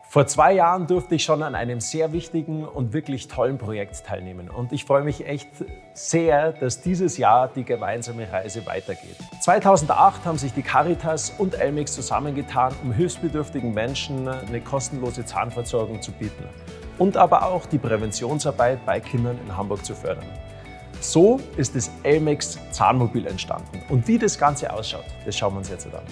Vor 2 Jahren durfte ich schon an einem sehr wichtigen und wirklich tollen Projekt teilnehmen. Und ich freue mich echt sehr, dass dieses Jahr die gemeinsame Reise weitergeht. 2008 haben sich die Caritas und Elmex zusammengetan, um hilfsbedürftigen Menschen eine kostenlose Zahnversorgung zu bieten und aber auch die Präventionsarbeit bei Kindern in Hamburg zu fördern. So ist das Elmex Zahnmobil entstanden. Und wie das Ganze ausschaut, das schauen wir uns jetzt an.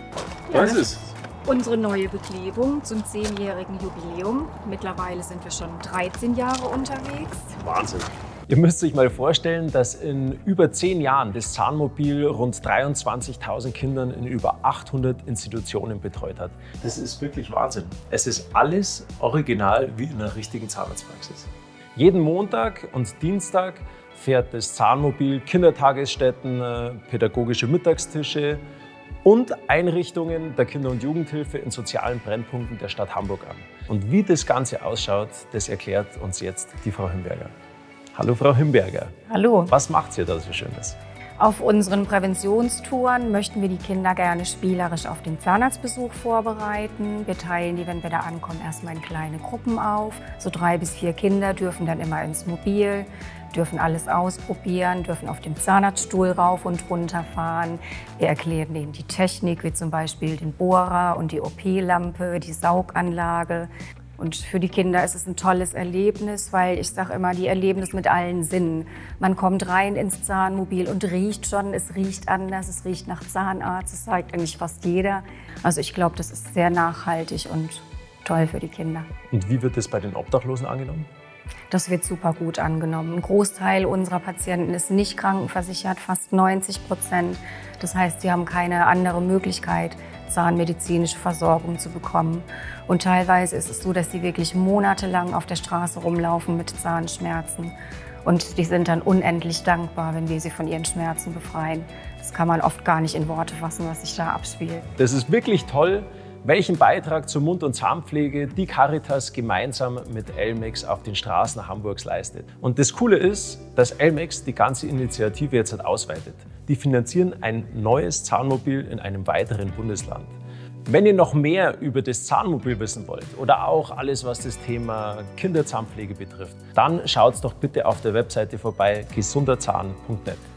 Was ist? Unsere neue Beklebung zum 10-jährigen Jubiläum. Mittlerweile sind wir schon 13 Jahre unterwegs. Wahnsinn! Ihr müsst euch mal vorstellen, dass in über 10 Jahren das Zahnmobil rund 23.000 Kindern in über 800 Institutionen betreut hat. Das ist wirklich Wahnsinn. Es ist alles original wie in einer richtigen Zahnarztpraxis. Jeden Montag und Dienstag fährt das Zahnmobil Kindertagesstätten, pädagogische Mittagstische und Einrichtungen der Kinder- und Jugendhilfe in sozialen Brennpunkten der Stadt Hamburg an. Und wie das Ganze ausschaut, das erklärt uns jetzt die Frau Himberger. Hallo Frau Himberger. Hallo. Was macht ihr da so Schönes? Auf unseren Präventionstouren möchten wir die Kinder gerne spielerisch auf den Zahnarztbesuch vorbereiten. Wir teilen die, wenn wir da ankommen, erstmal in kleine Gruppen auf. So 3 bis 4 Kinder dürfen dann immer ins Mobil, dürfen alles ausprobieren, dürfen auf dem Zahnarztstuhl rauf und runter fahren. Wir erklären denen die Technik, wie zum Beispiel den Bohrer und die OP-Lampe, die Sauganlage. Und für die Kinder ist es ein tolles Erlebnis, weil ich sage immer, die erleben es mit allen Sinnen. Man kommt rein ins Zahnmobil und riecht schon, es riecht anders, es riecht nach Zahnarzt, das sagt eigentlich fast jeder. Also ich glaube, das ist sehr nachhaltig und toll für die Kinder. Und wie wird das bei den Obdachlosen angenommen? Das wird super gut angenommen. Ein Großteil unserer Patienten ist nicht krankenversichert, fast 90%. Das heißt, sie haben keine andere Möglichkeit, zahnmedizinische Versorgung zu bekommen. Und teilweise ist es so, dass sie wirklich monatelang auf der Straße rumlaufen mit Zahnschmerzen. Und die sind dann unendlich dankbar, wenn wir sie von ihren Schmerzen befreien. Das kann man oft gar nicht in Worte fassen, was sich da abspielt. Das ist wirklich toll, welchen Beitrag zur Mund- und Zahnpflege die Caritas gemeinsam mit Elmex auf den Straßen Hamburgs leistet. Und das Coole ist, dass Elmex die ganze Initiative jetzt ausweitet. Die finanzieren ein neues Zahnmobil in einem weiteren Bundesland. Wenn ihr noch mehr über das Zahnmobil wissen wollt oder auch alles, was das Thema Kinderzahnpflege betrifft, dann schaut doch bitte auf der Webseite vorbei, gesunderzahn.net.